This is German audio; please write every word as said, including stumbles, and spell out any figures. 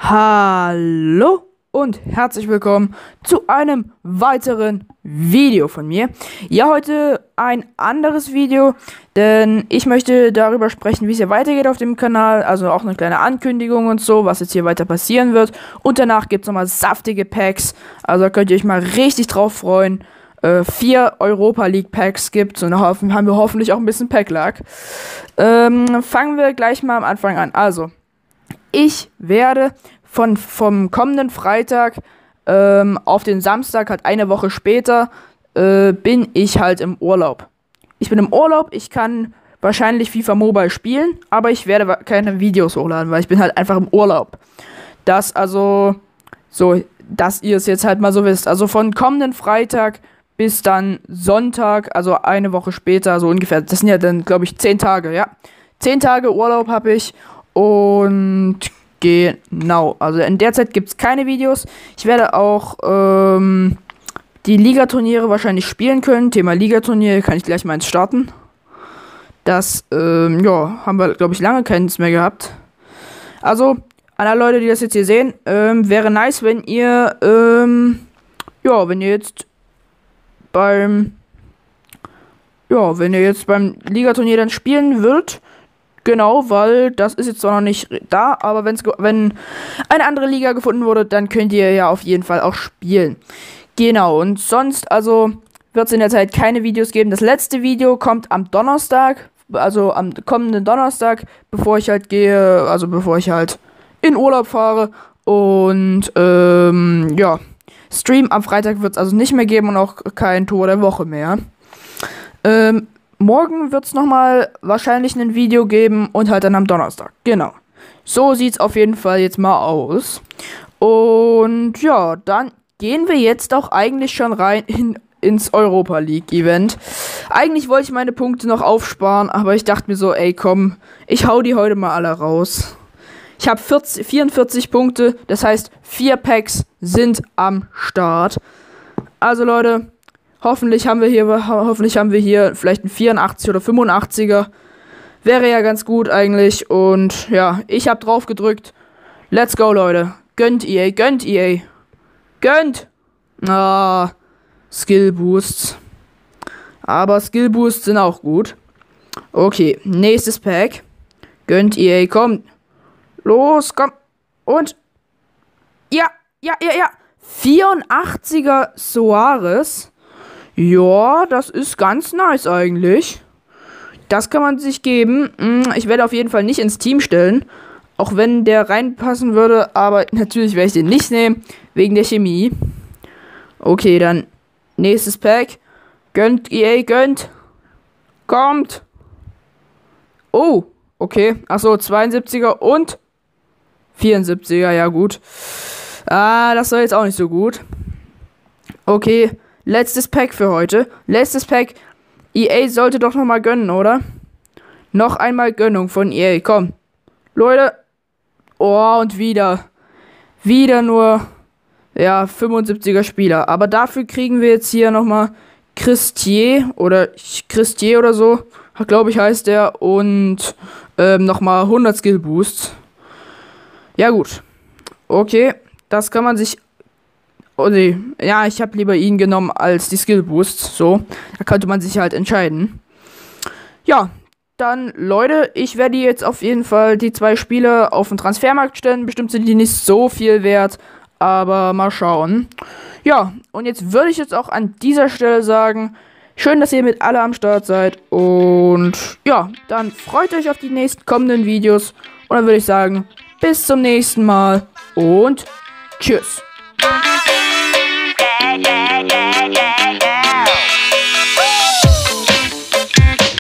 Hallo und herzlich willkommen zu einem weiteren Video von mir. Ja, heute ein anderes Video, denn ich möchte darüber sprechen, wie es hier weitergeht auf dem Kanal. Also auch eine kleine Ankündigung und so, was jetzt hier weiter passieren wird. Und danach gibt es nochmal saftige Packs, also da könnt ihr euch mal richtig drauf freuen. Äh, vier Europa League Packs gibt es und da haben wir hoffentlich auch ein bisschen Pack-Luck. Ähm, fangen wir gleich mal am Anfang an. Also, ich werde von vom kommenden Freitag ähm, auf den Samstag, halt eine Woche später, äh, bin ich halt im Urlaub. Ich bin im Urlaub, ich kann wahrscheinlich FIFA Mobile spielen, aber ich werde keine Videos hochladen, weil ich bin halt einfach im Urlaub. Das also, so, dass ihr es jetzt halt mal so wisst. Also von kommenden Freitag bis dann Sonntag, also eine Woche später, so ungefähr. Das sind ja dann, glaube ich, zehn Tage, ja. Zehn Tage Urlaub habe ich und genau, also in der Zeit gibt es keine Videos. Ich werde auch ähm, die Ligaturniere wahrscheinlich spielen können. Thema Ligaturnier kann ich gleich mal ins starten. Das, ähm, ja, haben wir, glaube ich, lange keins mehr gehabt. Also, an alle Leute, die das jetzt hier sehen, ähm, wäre nice, wenn ihr, ähm, ja, wenn ihr jetzt beim, ja, wenn ihr jetzt beim Ligaturnier dann spielen würdet. Genau, weil das ist jetzt zwar noch nicht da, aber wenn's, wenn eine andere Liga gefunden wurde, dann könnt ihr ja auf jeden Fall auch spielen. Genau, und sonst, also, wird es in der Zeit keine Videos geben. Das letzte Video kommt am Donnerstag, also am kommenden Donnerstag, bevor ich halt gehe, also bevor ich halt in Urlaub fahre. Und, ähm, ja, Stream am Freitag wird es also nicht mehr geben und auch kein Tor der Woche mehr. Ähm, Morgen wird es nochmal wahrscheinlich ein Video geben und halt dann am Donnerstag. Genau. So sieht es auf jeden Fall jetzt mal aus. Und ja, dann gehen wir jetzt auch eigentlich schon rein in, ins Europa League Event. Eigentlich wollte ich meine Punkte noch aufsparen, aber ich dachte mir so, ey komm, ich hau die heute mal alle raus. Ich habe vierundvierzig Punkte, das heißt vier Packs sind am Start. Also Leute, Hoffentlich haben wir hier, hoffentlich haben wir hier vielleicht einen vierundachtzig oder fünfundachtziger. Wäre ja ganz gut eigentlich. Und ja, ich habe drauf gedrückt. Let's go, Leute. Gönnt E A, gönnt E A. Gönnt! Ah, Skill Boosts. Aber Skill Boosts sind auch gut. Okay, nächstes Pack. Gönnt E A, komm. Los, komm. Und. Ja, ja, ja, ja. vierundachtziger Suarez. Ja, das ist ganz nice eigentlich. Das kann man sich geben. Ich werde auf jeden Fall nicht ins Team stellen. Auch wenn der reinpassen würde. Aber natürlich werde ich den nicht nehmen. Wegen der Chemie. Okay, dann nächstes Pack. Gönnt, E A, gönnt. Kommt. Oh, okay. Achso, zweiundsiebziger und vierundsiebziger. Ja, gut. Ah, das war jetzt auch nicht so gut. Okay. Letztes Pack für heute. Letztes Pack. E A sollte doch nochmal gönnen, oder? Noch einmal Gönnung von E A. Komm. Leute. Oh, und wieder. Wieder nur, ja, fünfundsiebziger Spieler. Aber dafür kriegen wir jetzt hier nochmal Christier oder Christier oder so. Glaube ich, heißt der. Und ähm, nochmal hundert Skill Boosts. Ja, gut. Okay. Das kann man sich... Oh nee, ja, ich habe lieber ihn genommen als die Skill Boosts, so. Da könnte man sich halt entscheiden. Ja, dann, Leute, ich werde jetzt auf jeden Fall die zwei Spiele auf den Transfermarkt stellen. Bestimmt sind die nicht so viel wert, aber mal schauen. Ja, und jetzt würde ich jetzt auch an dieser Stelle sagen, schön, dass ihr mit alle am Start seid. Und ja, dann freut euch auf die nächsten kommenden Videos. Und dann würde ich sagen, bis zum nächsten Mal und tschüss.